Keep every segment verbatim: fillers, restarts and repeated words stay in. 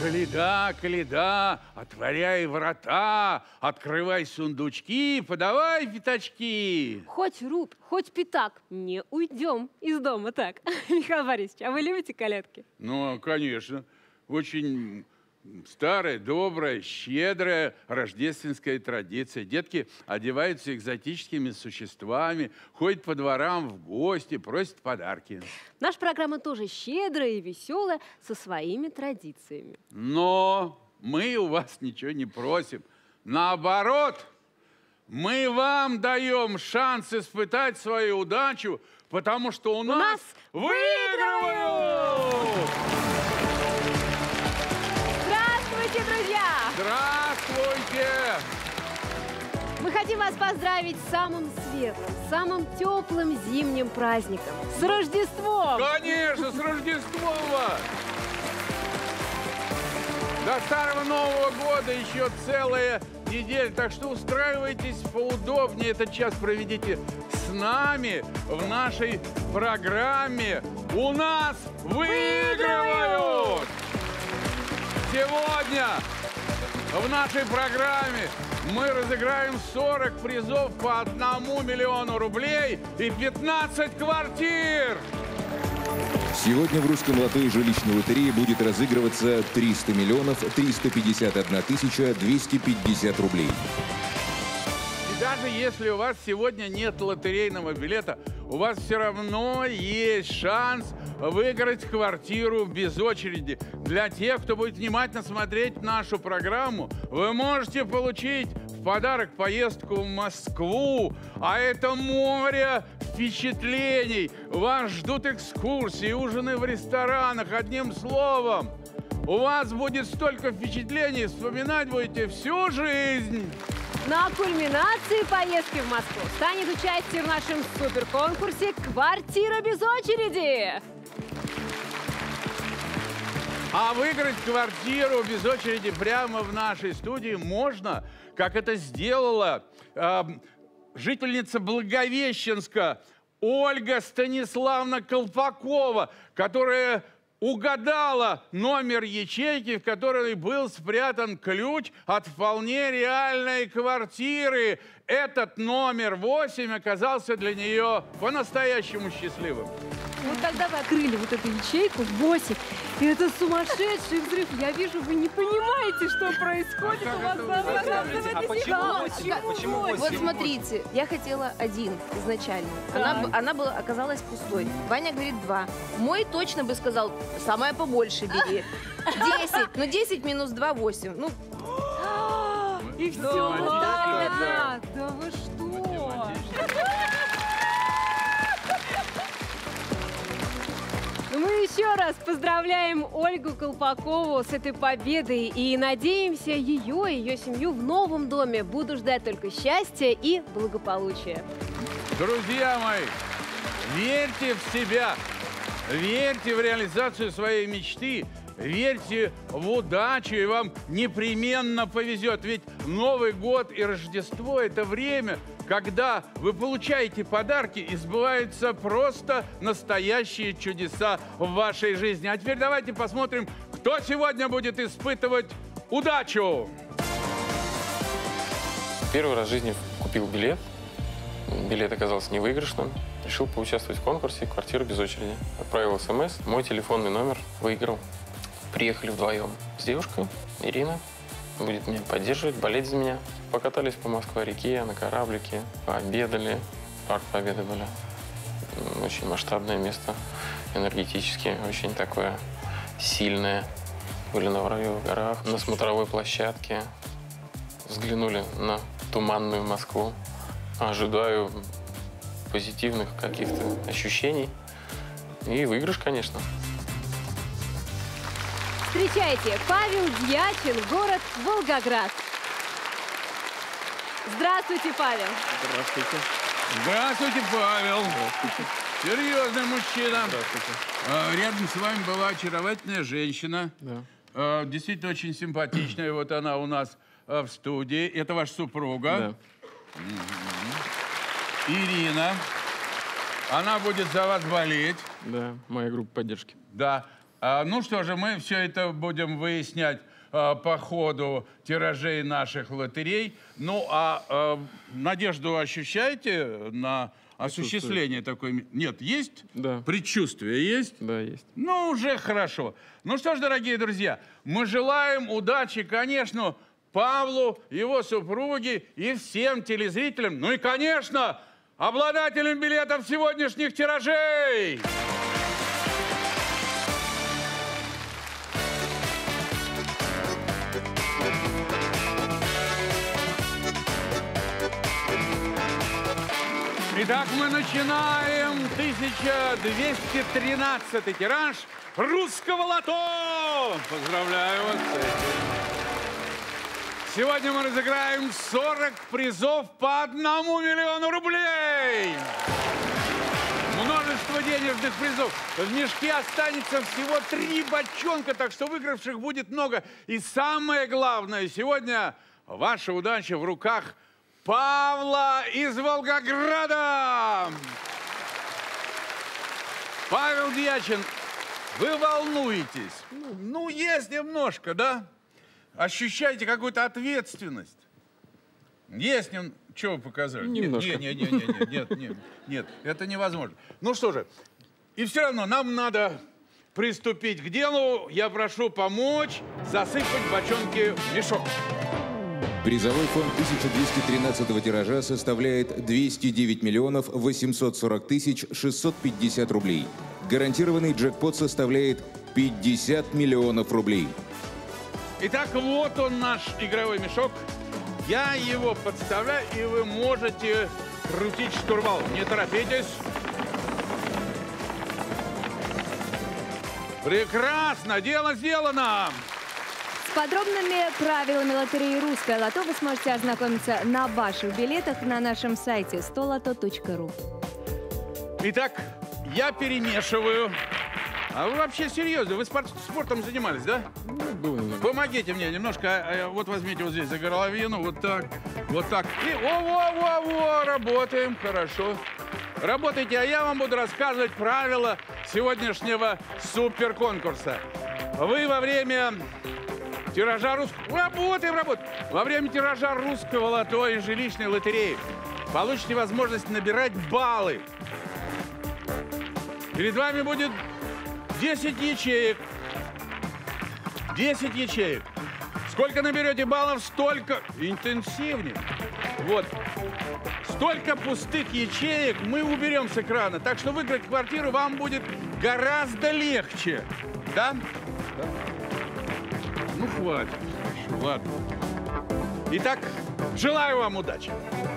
Коляда, коляда, отворяй врата, открывай сундучки, подавай пятачки. Хоть рубь, хоть пятак, не уйдем из дома так. Михаил Борисович, а вы любите колядки? Ну, конечно. Очень старая, добрая, щедрая рождественская традиция. Детки одеваются экзотическими существами, ходят по дворам в гости, просят подарки. Наша программа тоже щедрая и веселая, со своими традициями. Но мы у вас ничего не просим. Наоборот, мы вам даем шанс испытать свою удачу, потому что у, у нас, нас выигрывают! Здравствуйте, друзья! Здравствуйте! Мы хотим вас поздравить с самым светлым, самым теплым зимним праздником. С Рождеством! Конечно, с Рождеством вас! До Старого Нового года еще целая неделя, так что устраивайтесь поудобнее. Этот час проведите с нами в нашей программе «У нас выигрывают!». Сегодня в нашей программе мы разыграем сорок призов по одному миллиону рублей и пятнадцать квартир. Сегодня в русском лото и жилищной лотерее будет разыгрываться триста миллионов триста пятьдесят одна тысяча двести пятьдесят рублей. И даже если у вас сегодня нет лотерейного билета, у вас все равно есть шанс выиграть квартиру без очереди. Для тех, кто будет внимательно смотреть нашу программу, вы можете получить в подарок поездку в Москву, а это море впечатлений. Вас ждут экскурсии, ужины в ресторанах. Одним словом, у вас будет столько впечатлений, вспоминать будете всю жизнь. На кульминации поездки в Москву станет участие в нашем суперконкурсе «Квартира без очереди». А выиграть квартиру без очереди прямо в нашей студии можно, как это сделала э, жительница Благовещенска Ольга Станиславовна Колпакова, которая угадала номер ячейки, в которой был спрятан ключ от вполне реальной квартиры. Этот номер восемь оказался для нее по-настоящему счастливым. Вот когда вы открыли вот эту ячейку восемь, и это сумасшедший взрыв. Я вижу, вы не понимаете, что происходит у вас. А почему восемь? Вот смотрите, я хотела один изначально. Она, она была, оказалась пустой. Ваня говорит два. Мой точно бы сказал, самое побольше бери. Десять. Ну десять минус два, восемь. Ну. И все. Да, да вы что? Мы еще раз поздравляем Ольгу Колпакову с этой победой и надеемся, ее и ее семью в новом доме будут ждать только счастья и благополучия. Друзья мои, верьте в себя, верьте в реализацию своей мечты, верьте в удачу, и вам непременно повезет. Ведь Новый год и Рождество – это время, когда вы получаете подарки, и сбываются просто настоящие чудеса в вашей жизни. А теперь давайте посмотрим, кто сегодня будет испытывать удачу. Первый раз в жизни купил билет. Билет оказался невыигрышным. Решил поучаствовать в конкурсе «Квартира без очереди». Отправил смс, мой телефонный номер, выиграл. Приехали вдвоем с девушкой, Ирина. Будет меня поддерживать, болеть за меня. Покатались по Москва-реке, на кораблике, пообедали. Парк Победы были. Очень масштабное место, энергетически, очень такое сильное. Были на Воробьевых горах, на смотровой площадке. Взглянули на туманную Москву. Ожидаю позитивных каких-то ощущений. И выигрыш, конечно. Встречайте, Павел Дьячин, город Волгоград. Здравствуйте, Павел. Здравствуйте. Здравствуйте, Павел. Здравствуйте. Серьезный мужчина. Здравствуйте. А, рядом с вами была очаровательная женщина. Да. А, действительно очень симпатичная. Вот она у нас а, в студии. Это ваша супруга. Да. Угу. Ирина. Она будет за вас болеть. Да, моя группа поддержки. Да. А, ну что же, мы все это будем выяснять а, по ходу тиражей наших лотерей. Ну, а, а надежду ощущаете на осуществление такой... Нет, есть? Да. Предчувствие есть? Да, есть. Ну, уже хорошо. Ну что ж, дорогие друзья, мы желаем удачи, конечно, Павлу, его супруге и всем телезрителям. Ну и, конечно, обладателям билетов сегодняшних тиражей. Итак, мы начинаем тысяча двести тринадцатый тираж русского лото. Поздравляю вас с этим. Сегодня мы разыграем сорок призов по одному миллиону рублей. Множество денежных призов. В мешке останется всего три бочонка, так что выигравших будет много. И самое главное, сегодня ваша удача в руках Павла из Волгограда. Павел Дьячин, вы волнуетесь? Ну, ну, есть немножко, да? Ощущаете какую-то ответственность? Есть нем... Что вы показали? Немножко. Нет, нет, нет, нет, нет, нет, нет, это невозможно. Ну что же, и все равно нам надо приступить к делу. Я прошу помочь засыпать бочонки в мешок. Призовой фонд тысяча двести тринадцатого тиража составляет двести девять миллионов восемьсот сорок тысяч шестьсот пятьдесят рублей. Гарантированный джекпот составляет пятьдесят миллионов рублей. Итак, вот он наш игровой мешок. Я его подставляю, и вы можете крутить штурвал. Не торопитесь. Прекрасно, дело сделано. С подробными правилами лотереи «Русское лото» вы сможете ознакомиться на ваших билетах на нашем сайте сто лото точка ру. Итак, я перемешиваю. А вы вообще серьезно? Вы спорт, спортом занимались, да? Ну, было немного. Помогите мне немножко. Вот возьмите вот здесь за горловину, вот так, вот так. И во-во-во-во, работаем, хорошо. Работайте, а я вам буду рассказывать правила сегодняшнего суперконкурса. Вы во время тиража русского... Работаем, работаем. Во время тиража русского лото и жилищной лотереи получите возможность набирать баллы. Перед вами будет десять ячеек. десять ячеек. Сколько наберете баллов, столько интенсивнее. Вот. Столько пустых ячеек мы уберем с экрана. Так что выиграть квартиру вам будет гораздо легче. Да? Да. Ну, хватит. Хорошо, ладно. Итак, желаю вам удачи.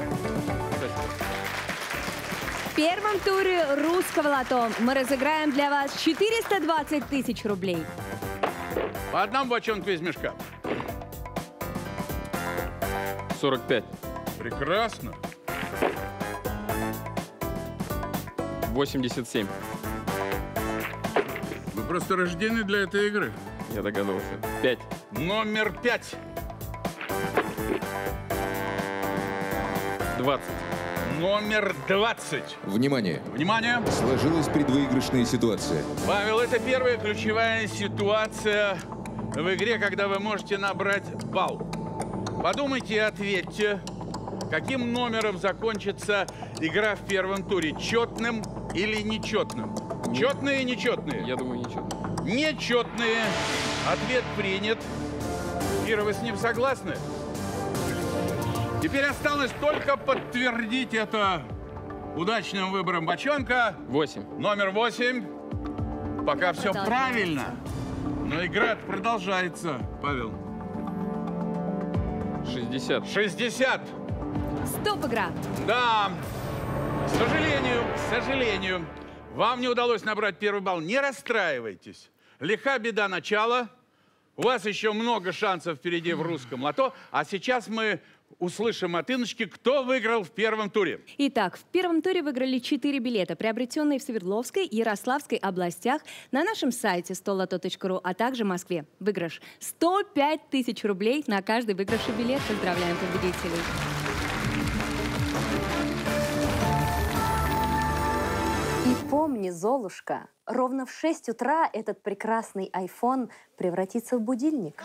В первом туре «Русского лото» мы разыграем для вас четыреста двадцать тысяч рублей. По одному бочонку из мешка. сорок пять. Прекрасно. восемьдесят семь. Вы просто рождены для этой игры. Я догадывался. пять. Номер пять. двадцать. Номер двадцать. Внимание! Внимание! Сложилась предвыигрышная ситуация. Павел, это первая ключевая ситуация в игре, когда вы можете набрать балл. Подумайте и ответьте, каким номером закончится игра в первом туре? Четным или нечетным? Четные и нечетные? Я думаю, ничего. Нечетные. Ответ принят. Ира, вы с ним согласны? Теперь осталось только подтвердить это удачным выбором бочонка. восемь. Номер восемь. Пока все Продолжается. правильно. Но игра продолжается, Павел. шестьдесят. шестьдесят. Стоп, игра. Да. К сожалению, к сожалению, вам не удалось набрать первый балл. Не расстраивайтесь. Лиха беда начала. У вас еще много шансов впереди в русском лото. А сейчас мы услышим от Инночки, кто выиграл в первом туре. Итак, в первом туре выиграли четыре билета, приобретенные в Свердловской и Ярославской областях на нашем сайте сто лото точка ру, а также в Москве. Выигрыш сто пять тысяч рублей на каждый выигравший билет. Поздравляем победителей. И Помни, Золушка, ровно в шесть утра этот прекрасный айфон превратится в будильник.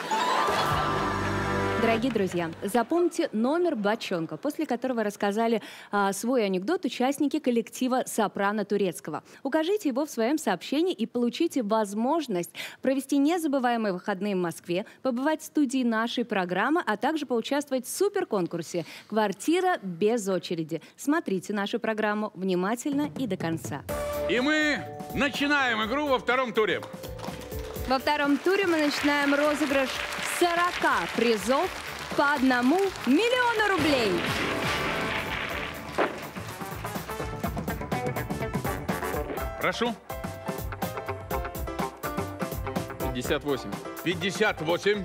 Дорогие друзья, запомните номер бочонка, после которого рассказали а, свой анекдот участники коллектива «Сопрано турецкого». Укажите его в своем сообщении и получите возможность провести незабываемые выходные в Москве, побывать в студии нашей программы, а также поучаствовать в суперконкурсе «Квартира без очереди». Смотрите нашу программу внимательно и до конца. И мы начинаем игру во втором туре. Во втором туре мы начинаем розыгрыш сорока призов по одному миллиону рублей. Прошу. пятьдесят восемь. пятьдесят восемь.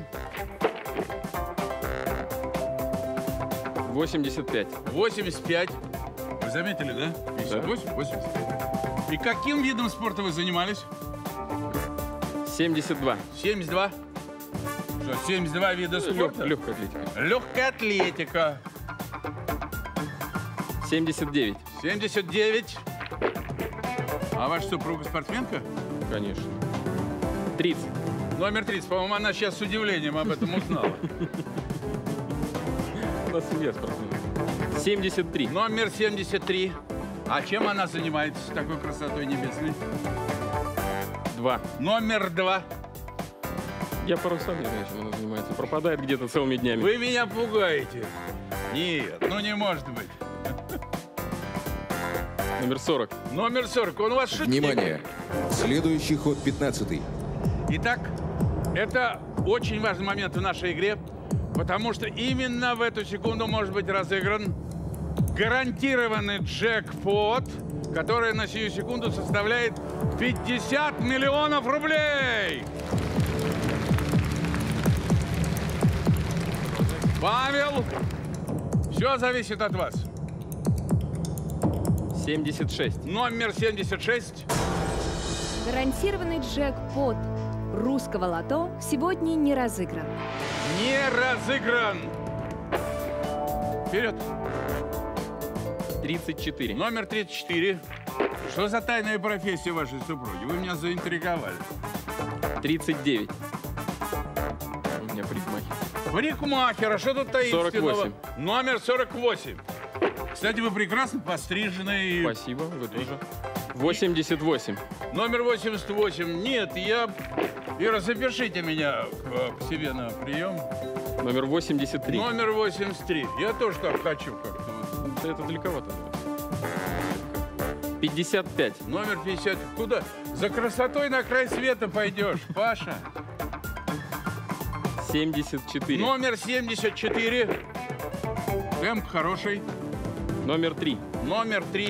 восемьдесят пять. восемьдесят пять. Вы заметили, да? пятьдесят восемь, восемьдесят пять. И каким видом спорта вы занимались? семьдесят два. семьдесят два. Что, семьдесят два вида спорта? Лег, легкая атлетика. Легкая атлетика. семьдесят девять. семьдесят девять. А ваша супруга спортсменка? Конечно. тридцать. Номер тридцать. По-моему, она сейчас с удивлением об этом узнала. У нас семья спортсменов. семьдесят три. Номер семьдесят три. А чем она занимается с такой красотой небесной? два. Номер два. Я порой сам не знаю, чем она занимается. Пропадает где-то целыми днями. Вы меня пугаете. Нет, ну не может быть. Номер сорок. Номер сорок. Он у вас шутник. Внимание! Следующий ход пятнадцатый. Итак, это очень важный момент в нашей игре, потому что именно в эту секунду может быть разыгран гарантированный джекпот, который на сию секунду составляет пятьдесят миллионов рублей. Павел, все зависит от вас. семьдесят шесть. Номер семьдесят шесть. Гарантированный джекпот русского лото сегодня не разыгран. Не разыгран. Вперед. тридцать четыре. Номер тридцать четыре. Что за тайная профессия вашей супруги? Вы меня заинтриговали. тридцать девять. У меня парикмахер. Парикмахер, а что тут таинственного? сорок восемь. Номер сорок восемь. Кстати, вы прекрасно пострижены. Спасибо, вы тоже. восемьдесят восемь. Номер восемьдесят восемь. Нет, я... Ира, запишите меня к, к себе на прием. Номер восемьдесят три. Номер восемьдесят три. Я тоже так хочу как-то. Да это далековато. пятьдесят пять. Номер пятьдесят. Куда? За красотой на край света пойдешь, Паша. семьдесят четыре. Номер семьдесят четыре. Темп хороший. Номер три. Номер три.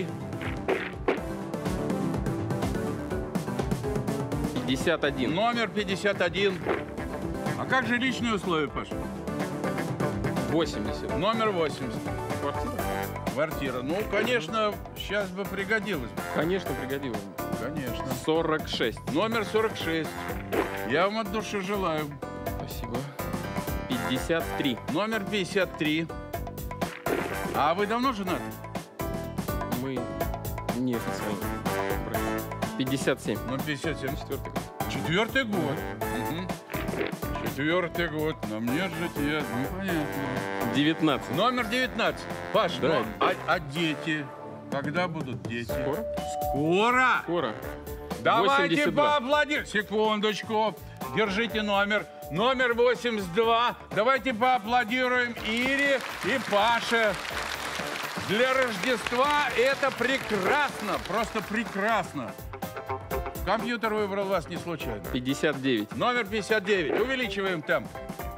пятьдесят один. Номер пятьдесят один. А как же личные условия, Паша? восемьдесят. Номер восемьдесят. Квартира? Квартира. Ну, конечно, сейчас бы пригодилось. Конечно, пригодилось. Конечно. сорок шесть. Номер сорок шесть. Я вам от души желаю. Спасибо. пятьдесят три. Номер пятьдесят три. А вы давно женаты? Мы неофициально. пятьдесят семь. Ну, пятьдесят семь. Четвертый год. Четвертый год. Угу. Четвертый год. На мне жить я. Ну, понятно. девятнадцать. Номер девятнадцать. Паш, Да. ну, а, а дети? Когда будут дети? Скоро? Скоро. Скоро. Давайте восемьдесят два. поаплодируем. Секундочку. Держите номер. Номер восемьдесят два. Давайте поаплодируем Ире и Паше. Для Рождества это прекрасно. Просто прекрасно. Компьютер выбрал вас не случайно. пятьдесят девять. Номер пятьдесят девять. Увеличиваем темп.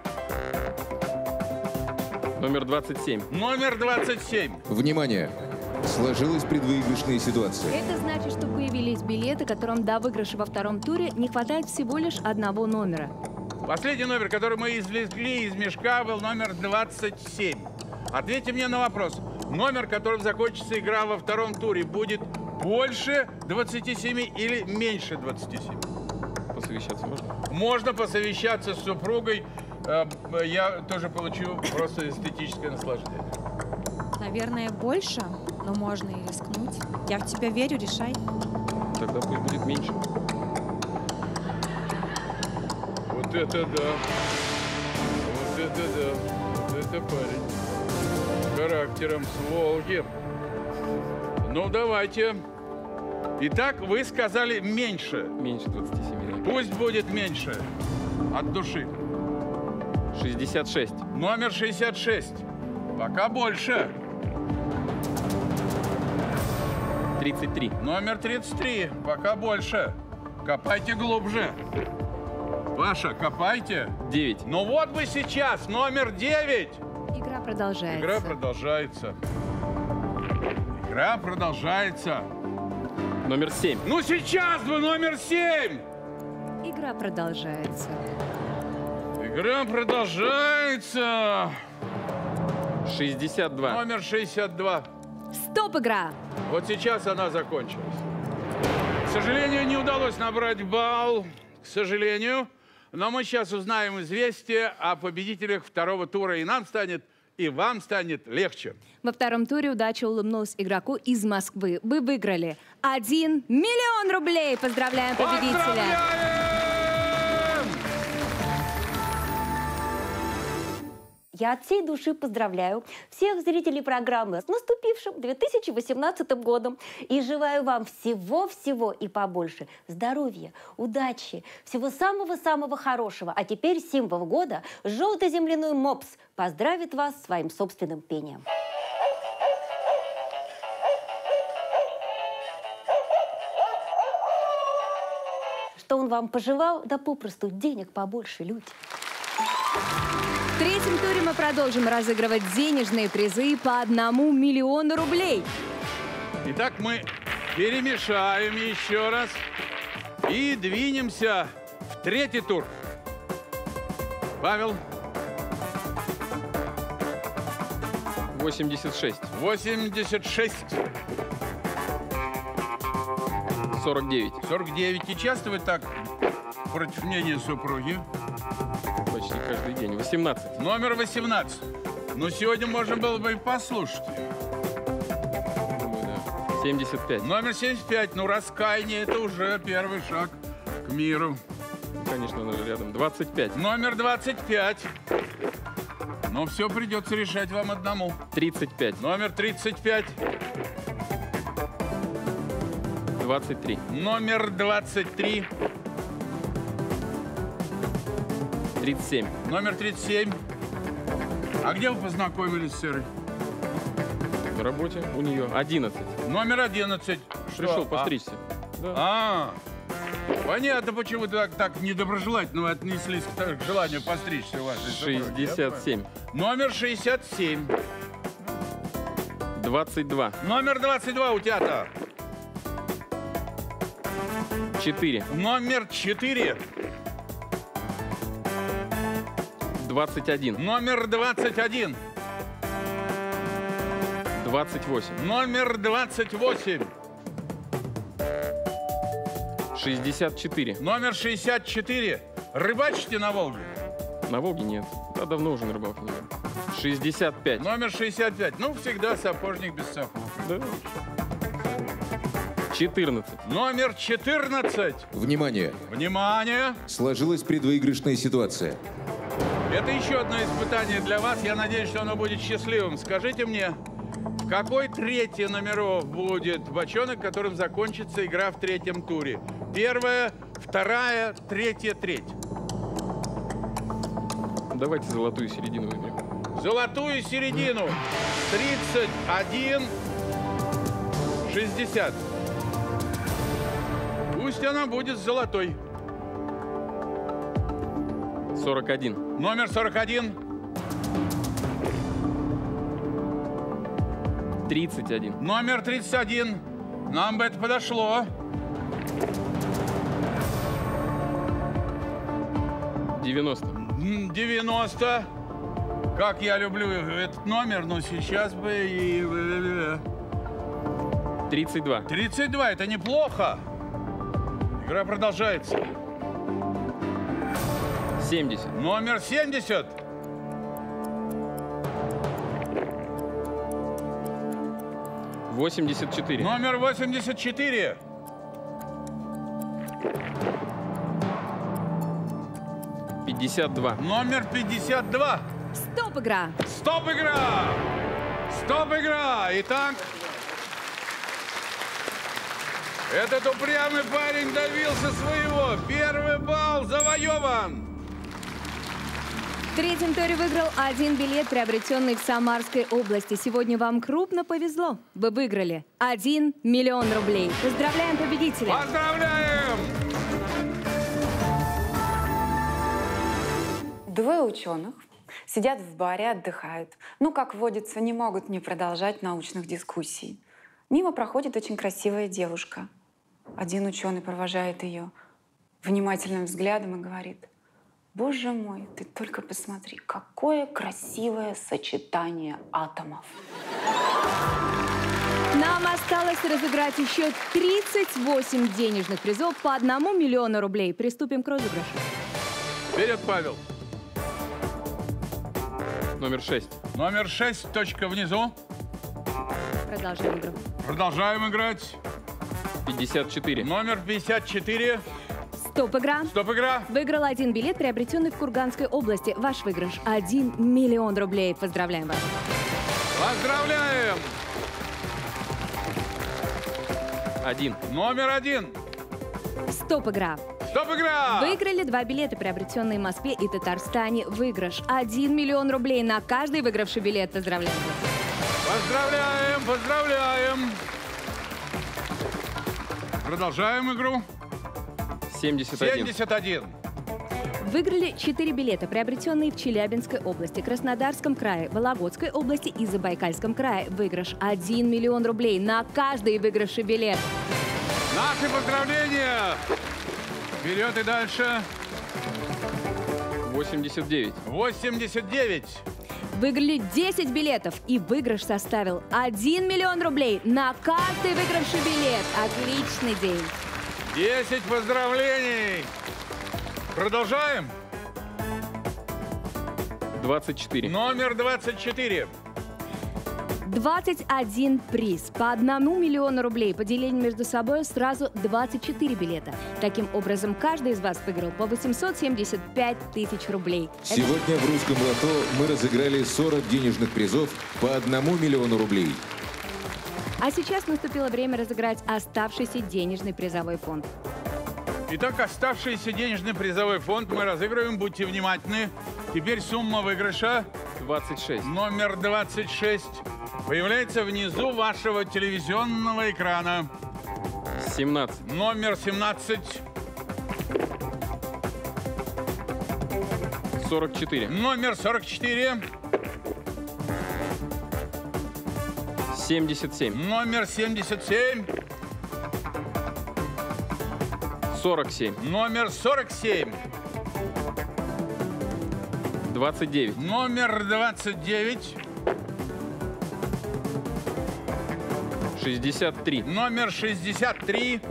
Номер двадцать семь. Номер двадцать семь. Внимание! Сложилась предвыигрышная ситуация. Это значит, что появились билеты, которым до выигрыша во втором туре не хватает всего лишь одного номера. Последний номер, который мы извлекли из мешка, был номер двадцать семь. Ответьте мне на вопрос. Номер, которым закончится игра во втором туре, будет больше двадцати семи или меньше двадцати семи? Посовещаться можно? Можно посовещаться с супругой. Э, Я тоже получу просто эстетическое наслаждение. Наверное, больше. Но можно и рискнуть. Я в тебя верю, решай. Тогда пусть будет меньше. Вот это да. Вот это да. Вот это парень. С характером, с Волги. Ну, давайте. Итак, вы сказали меньше. Меньше двадцати семи. Пусть будет меньше. От души. шестьдесят шесть. Номер шестьдесят шесть. Пока больше. тридцать три. Номер тридцать три. Пока больше. Копайте глубже. Паша, копайте. девять. Ну вот бы сейчас. Номер девять. Игра продолжается. Игра продолжается. Игра продолжается. Номер семь. Ну сейчас бы номер семь. Игра продолжается. Игра продолжается. шестьдесят два. Номер шестьдесят два. Стоп, игра! Вот сейчас она закончилась. К сожалению, не удалось набрать балл. К сожалению. Но мы сейчас узнаем известие о победителях второго тура. И нам станет, и вам станет легче. Во втором туре удача улыбнулась игроку из Москвы. Вы выиграли один миллион рублей. Поздравляем победителя! Поздравляем! Я от всей души поздравляю всех зрителей программы с наступившим две тысячи восемнадцатым годом. И желаю вам всего-всего и побольше здоровья, удачи, всего самого-самого хорошего. А теперь символ года – желтый земляной мопс поздравит вас своим собственным пением. Что он вам пожелал? Да попросту денег побольше, люди. В третьем туре мы продолжим разыгрывать денежные призы по одному миллиону рублей. Итак, мы перемешаем еще раз и двинемся в третий тур. Павел. восемьдесят шесть. восемьдесят шесть. сорок девять. сорок девять. И часто вы так против мнения супруги? Почти каждый день. восемнадцать. Номер восемнадцать. Ну, сегодня можно было бы и послушать. Думаю, да. семьдесят пять. Номер семьдесят пять. Ну, раскаяние – это уже первый шаг к миру. Конечно, он же рядом. двадцать пять. Номер двадцать пять. Но все придется решать вам одному. тридцать пять. Номер тридцать пять. двадцать три. Номер двадцать три. тридцать семь. Номер тридцать семь. А где вы познакомились с Серой? На работе у нее. одиннадцать. Номер одиннадцать. Пришел Что? постричься. Да. А, а, понятно, почему вы так, так недоброжелательно отнеслись к, к желанию постричься вашей супруги. шестьдесят семь. Номер шестьдесят семь. двадцать два. Номер двадцать два у тебя-то. четыре. Номер четыре. двадцать один. Номер двадцать один. двадцать восемь. Номер двадцать восемь. шестьдесят четыре. Номер шестьдесят четыре. Рыбачите на Волге? На Волге нет. Да, давно уже на рыбалке не был. шестьдесят пять. Номер шестьдесят пять. Ну, всегда сапожник без сапог. Да. четырнадцать. Номер четырнадцать. Внимание! Внимание! Сложилась предвыигрышная ситуация. Это еще одно испытание для вас. Я надеюсь, что оно будет счастливым. Скажите мне, в какой третий номеров будет бочонок, которым закончится игра в третьем туре? Первая, вторая, третья, треть. Давайте золотую середину выберем. Золотую середину. тридцать один шестьдесят. Пусть она будет золотой. сорок один. Номер сорок один. тридцать один. Номер тридцать один. Нам бы это подошло. девяносто. М, девяносто. Как я люблю этот номер, но сейчас бы и... тридцать два. тридцать два. Это неплохо. Игра продолжается. семьдесят. Номер семьдесят. восемьдесят четыре. Номер восемьдесят четыре. пятьдесят два. Номер пятьдесят два. Стоп, игра! Стоп, игра! Стоп, игра! Итак, этот упрямый парень добился своего. Первый балл завоеван. В третьем туре выиграл один билет, приобретенный в Самарской области. Сегодня вам крупно повезло. Вы выиграли один миллион рублей. Поздравляем победителя! Поздравляем! Двое ученых сидят в баре, отдыхают. Ну, как водится, не могут не продолжать научных дискуссий. Мимо проходит очень красивая девушка. Один ученый провожает ее внимательным взглядом и говорит: «Боже мой, ты только посмотри, какое красивое сочетание атомов». Нам осталось разыграть еще тридцать восемь денежных призов по одному миллиону рублей. Приступим к розыгрышу. Вперед, Павел. Номер шесть. Номер шесть, точка внизу. Продолжаем игру. Продолжаем играть. пятьдесят четыре. Номер пятьдесят четыре. Стоп, игра. Стоп, игра. Выиграл один билет, приобретенный в Курганской области. Ваш выигрыш – один миллион рублей. Поздравляем вас. Поздравляем. Один. Номер один. Стоп, игра. Стоп, игра. Выиграли два билета, приобретенные в Москве и Татарстане. Выигрыш – один миллион рублей на каждый выигравший билет. Поздравляем вас. Поздравляем, поздравляем. Продолжаем игру. семьдесят один. семьдесят один. Выиграли четыре билета, приобретенные в Челябинской области, Краснодарском крае, Вологодской области и Забайкальском крае. Выигрыш – один миллион рублей на каждый выигравший билет. Наши поздравления. Вперед и дальше. восемьдесят девять. восемьдесят девять. Выиграли десять билетов, и выигрыш составил один миллион рублей на каждый выигравший билет. Отличный день. десять поздравлений. Продолжаем. двадцать четыре. Номер двадцать четыре. двадцать один приз по одному миллиону рублей. Поделили между собой сразу двадцать четыре билета. Таким образом, каждый из вас выиграл по восемьсот семьдесят пять тысяч рублей. Сегодня в «Русском лото» мы разыграли сорок денежных призов по одному миллиону рублей. А сейчас наступило время разыграть оставшийся денежный призовой фонд. Итак, оставшийся денежный призовой фонд мы разыгрываем. Будьте внимательны. Теперь сумма выигрыша. двадцать шесть. Номер двадцать шесть. Появляется внизу вашего телевизионного экрана. семнадцать. Номер семнадцать. сорок четыре. Номер сорок четыре. семьдесят семь. Номер семьдесят семь. сорок семь. Номер сорок семь. двадцать девять. Номер двадцать девять. шестьдесят три. Номер шестьдесят три.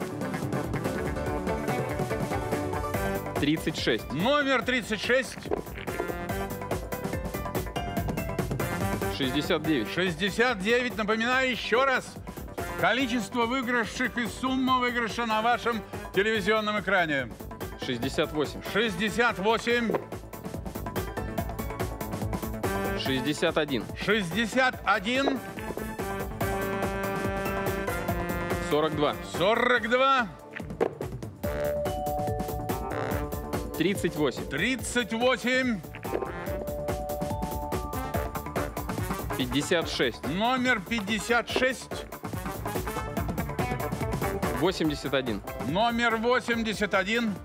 тридцать шесть. Номер тридцать шесть. шестьдесят девять. шестьдесят девять. Напоминаю еще раз. Количество выигравших и сумма выигрыша на вашем телевизионном экране. шестьдесят восемь. шестьдесят восемь. шестьдесят один. шестьдесят один. сорок два. сорок два. тридцать восемь. тридцать восемь. пятьдесят шесть. Номер пятьдесят шесть. восемьдесят один. Номер восемьдесят один.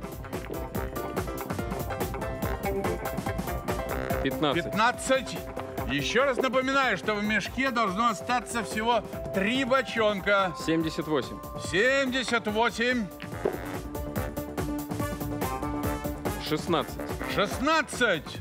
пятнадцать. пятнадцать. Еще раз напоминаю, что в мешке должно остаться всего три бочонка. семьдесят восемь. семьдесят восемь. шестнадцать. шестнадцать.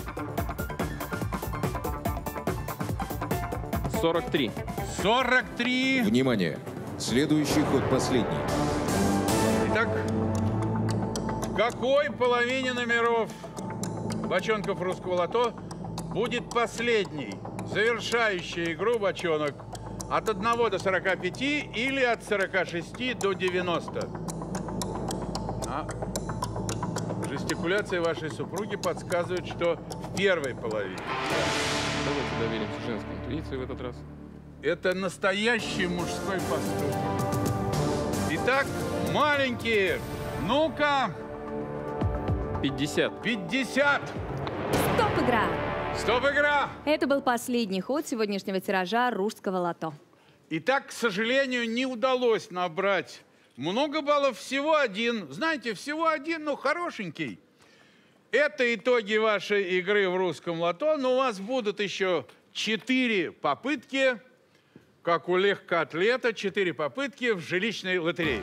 сорок три. сорок три. Внимание! Следующий ход последний. Итак, в какой половине номеров бочонков русского лото будет последний, завершающий игру бочонок? от одного до сорока пяти или от сорока шести до девяноста. А жестикуляция вашей супруги подсказывает, что в первой половине. Давайте доверимся женской интуиции в этот раз. Это настоящий мужской поступок. Итак, маленькие, ну-ка. пятьдесят. пятьдесят. Стоп-игра! Стоп-игра! Это был последний ход сегодняшнего тиража русского лото. Итак, к сожалению, не удалось набрать много баллов, всего один. Знаете, всего один, но хорошенький. Это итоги вашей игры в русском лото, но у вас будут еще четыре попытки, как у легкоатлета, четыре попытки в жилищной лотерее.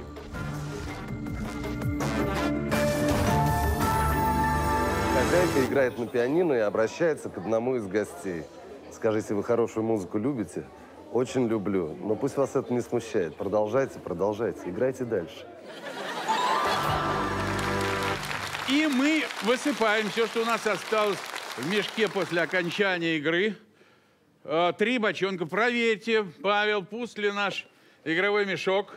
Хозяйка играет на пианино и обращается к одному из гостей. Скажите, вы хорошую музыку любите? Очень люблю. Но пусть вас это не смущает. Продолжайте, продолжайте. Играйте дальше. И мы высыпаем все, что у нас осталось в мешке после окончания игры. Три бочонка. Проверьте, Павел, пуст ли наш игровой мешок.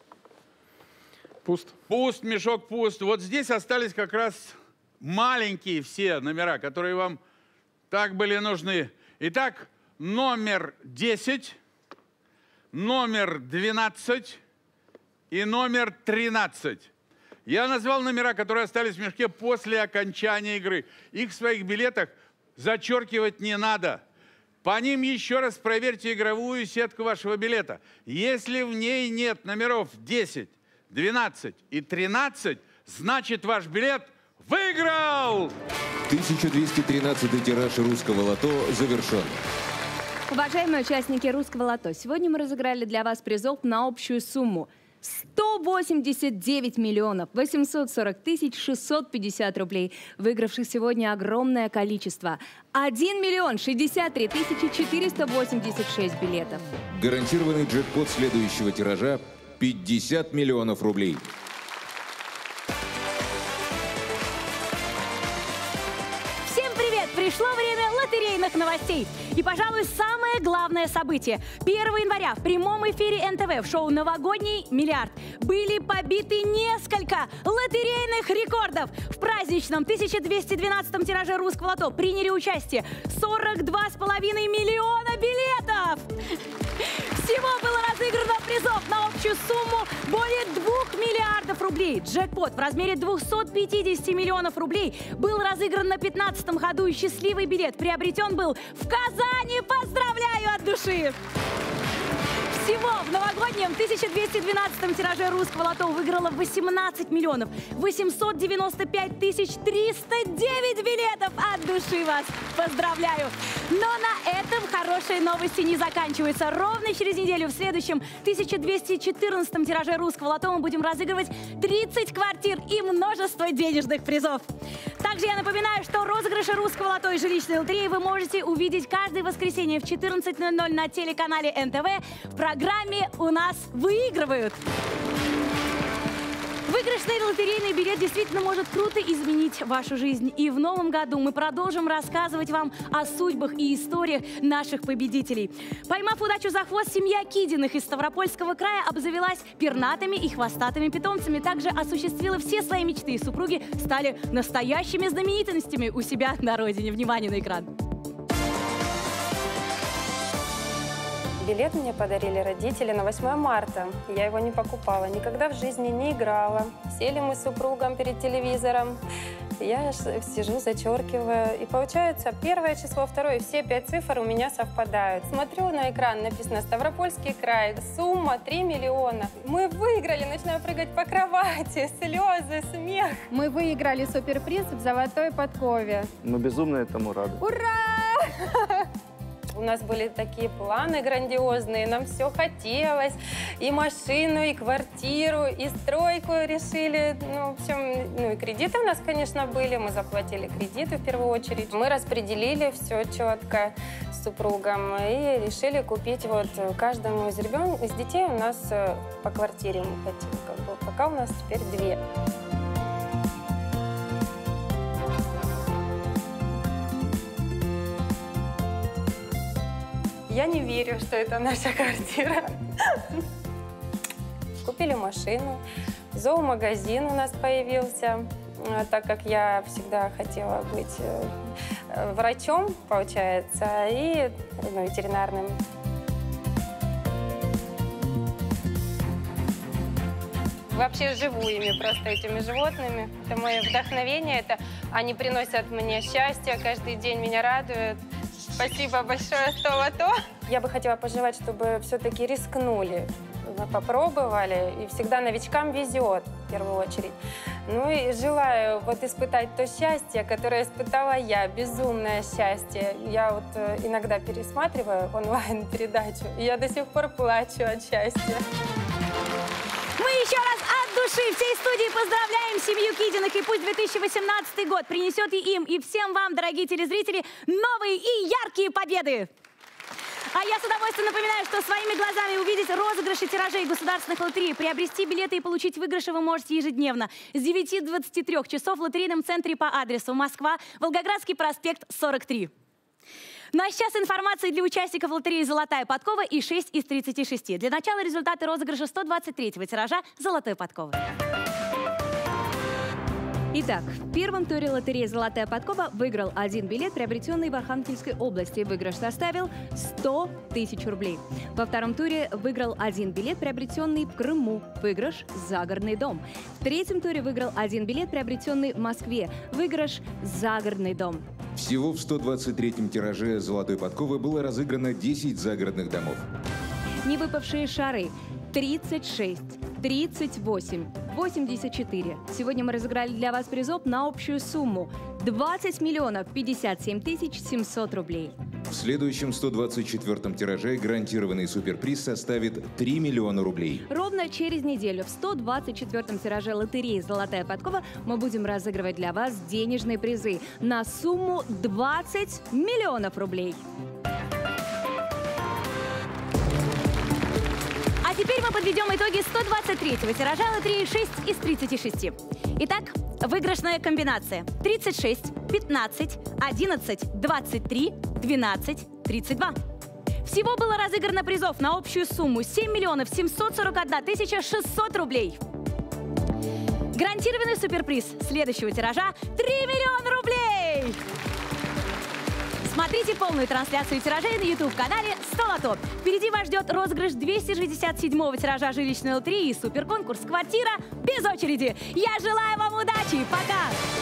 Пуст. Пуст, мешок пуст. Вот здесь остались как раз маленькие все номера, которые вам так были нужны. Итак, номер десять, номер двенадцать и номер тринадцать. Я назвал номера, которые остались в мешке после окончания игры. Их в своих билетах зачеркивать не надо. По ним еще раз проверьте игровую сетку вашего билета. Если в ней нет номеров десять, двенадцать и тринадцать, значит ваш билет выиграл! тысяча двести тринадцатый тираж русского лото завершен. Уважаемые участники русского лото, сегодня мы разыграли для вас призов на общую сумму сто восемьдесят девять миллионов восемьсот сорок тысяч шестьсот пятьдесят рублей. Выигравших сегодня огромное количество. один миллион шестьдесят три тысячи четыреста восемьдесят шесть билетов. Гарантированный джекпот следующего тиража – пятьдесят миллионов рублей. Пришло время лотерейных новостей. И, пожалуй, самое главное событие. первого января в прямом эфире эн тэ вэ в шоу «Новогодний миллиард» были побиты несколько лотерейных рекордов. В праздничном тысяча двести двенадцатом тираже русского лото приняли участие сорок два с половиной миллиона билетов. Всего было разыграно призов на общую сумму более двух миллиардов рублей. Джекпот в размере двухсот пятидесяти миллионов рублей был разыгран на пятнадцатом году, и счастливый билет приобретен был в Казани. Поздравляю от души! Всего в новогоднем тысяча двести двенадцатом тираже русского лото выиграло восемнадцать миллионов восемьсот девяносто пять тысяч триста девять билетов. От души вас поздравляю! Но на этом хорошие новости не заканчиваются. Ровно через неделю в следующем тысяча двести четырнадцатом тираже русского лото мы будем разыгрывать тридцать квартир и множество денежных призов. Также я напоминаю, что розыгрыши русского лото и жилищной лотереи вы можете увидеть каждое воскресенье в четырнадцать ноль ноль на телеканале эн тэ вэ в программе «У нас выигрывают». Выигрышный лотерейный билет действительно может круто изменить вашу жизнь. И в новом году мы продолжим рассказывать вам о судьбах и историях наших победителей. Поймав удачу за хвост, семья Кидиных из Ставропольского края обзавелась пернатыми и хвостатыми питомцами. Также осуществила все свои мечты, и супруги стали настоящими знаменитостями у себя на родине. Внимание на экран. Билет мне подарили родители на восьмое марта. Я его не покупала, никогда в жизни не играла. Сели мы с супругом перед телевизором. Я сижу, зачеркиваю. И получается, первое число, второе, все пять цифр у меня совпадают. Смотрю на экран, написано «Ставропольский край», сумма три миллиона. Мы выиграли, начинаю прыгать по кровати, слезы, смех. Мы выиграли суперприз в золотой подкове. Мы безумно этому рады. Ура! У нас были такие планы грандиозные, нам все хотелось. И машину, и квартиру, и стройку решили. Ну, в общем, ну и кредиты у нас, конечно, были. Мы заплатили кредиты в первую очередь. Мы распределили все четко с супругом и решили купить вот каждому из ребен, из детей у нас по квартире мы хотим. Как бы. Пока у нас теперь две. Я не верю, что это наша квартира. Купили машину, зоомагазин у нас появился, так как я всегда хотела быть врачом, получается, и ну, ветеринарным. Вообще живу ими, просто этими животными. Это мое вдохновение, это они приносят мне счастье, каждый день меня радуют. Спасибо большое, Столото. Я бы хотела пожелать, чтобы все-таки рискнули, попробовали. И всегда новичкам везет, в первую очередь. Ну и желаю вот испытать то счастье, которое испытала я, безумное счастье. Я вот иногда пересматриваю онлайн-передачу, и я до сих пор плачу от счастья. Мы еще раз от души всей студии поздравляем семью Кидиных, и пусть две тысячи восемнадцатый год принесет и им, и всем вам, дорогие телезрители, новые и яркие победы! А я с удовольствием напоминаю, что своими глазами увидеть розыгрыши тиражей государственных лотерей, приобрести билеты и получить выигрыши вы можете ежедневно с девяти до двадцати трёх часов в лотерейном центре по адресу Москва, Волгоградский проспект, сорок три. Ну а сейчас информация для участников лотереи «Золотая подкова» и шесть из тридцати шести. Для начала результаты розыгрыша сто двадцать третьего тиража «Золотой подковы». Итак, в первом туре лотереи «Золотая подкова» выиграл один билет, приобретенный в Архангельской области. Выигрыш составил сто тысяч рублей. Во втором туре выиграл один билет, приобретенный в Крыму. Выигрыш «Загородный дом». В третьем туре выиграл один билет, приобретенный в Москве. Выигрыш «Загородный дом». Всего в сто двадцать третьем тираже «Золотой подковы» было разыграно десять загородных домов. Невыпавшие шары – тридцать шесть, тридцать восемь, восемьдесят четыре. Сегодня мы разыграли для вас призов на общую сумму двадцать миллионов пятьдесят семь тысяч семьсот рублей. В следующем сто двадцать четвёртом тираже гарантированный суперприз составит три миллиона рублей. Ровно через неделю в сто двадцать четвёртом тираже лотереи «Золотая подкова» мы будем разыгрывать для вас денежные призы на сумму двадцать миллионов рублей. А теперь мы подведем итоги сто двадцать третьего тиража лотереи шесть из тридцати шести. Итак, выигрышная комбинация тридцать шесть, пятнадцать, одиннадцать, двадцать три, двенадцать, тридцать два. Всего было разыграно призов на общую сумму семь миллионов семьсот сорок одна тысяча шестьсот рублей. Гарантированный суперприз следующего тиража три миллиона рублей! Смотрите полную трансляцию тиражей на YouTube-канале «Столото». Впереди вас ждет розыгрыш двести шестьдесят седьмого тиража жилищной лотереи и суперконкурс «Квартира без очереди». Я желаю вам удачи! Пока!